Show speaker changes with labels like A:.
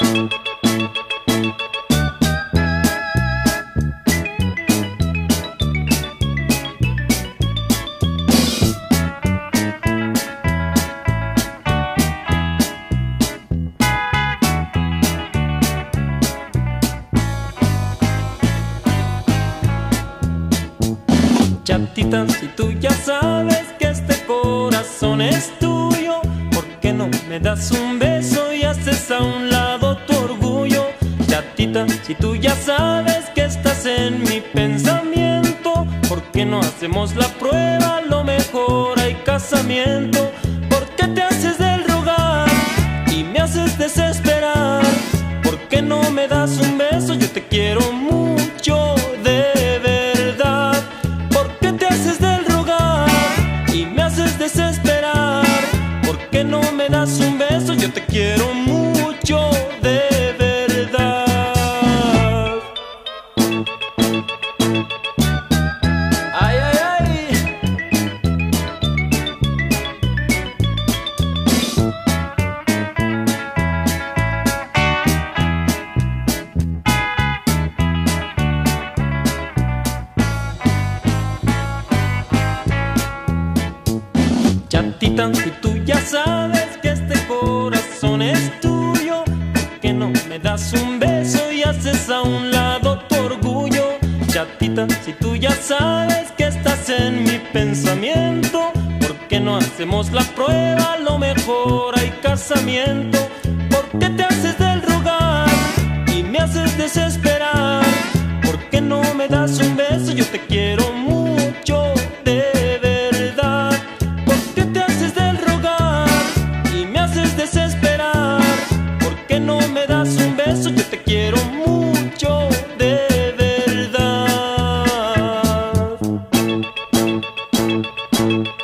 A: Chatita, si tú ya sabes que este corazón es tuyo, ¿por qué no me das un beso y haces a un lado tu orgullo? Chatita, si tú ya sabes que estás en mi pensamiento, ¿por qué no hacemos la prueba? A lo mejor hay casamiento. ¿Por qué te haces del rogar y me haces desesperar? ¿Por qué no me das un beso? Yo te quiero mucho, de verdad. ¿Por qué te haces del rogar y me haces desesperar? ¿Por qué no me das un beso? Yo te quiero mucho, de verdad. Ay, ay, ay. Chatita, si tú ya sabes que este corazón es tuyo, ¿por qué no me das un beso y haces a un lado tu orgullo? Chatita, si tú ya sabes que estás en mi pensamiento, ¿por qué no hacemos la prueba? A lo mejor hay casamiento. ¿Por qué te haces del rogar y me haces desesperar? ¿Por qué no me das un beso? Yo te quiero mucho, de verdad. ¿Por qué te haces del rogar y me haces desesperar? ¿Por qué no me das un beso? Yo te quiero mucho, de verdad.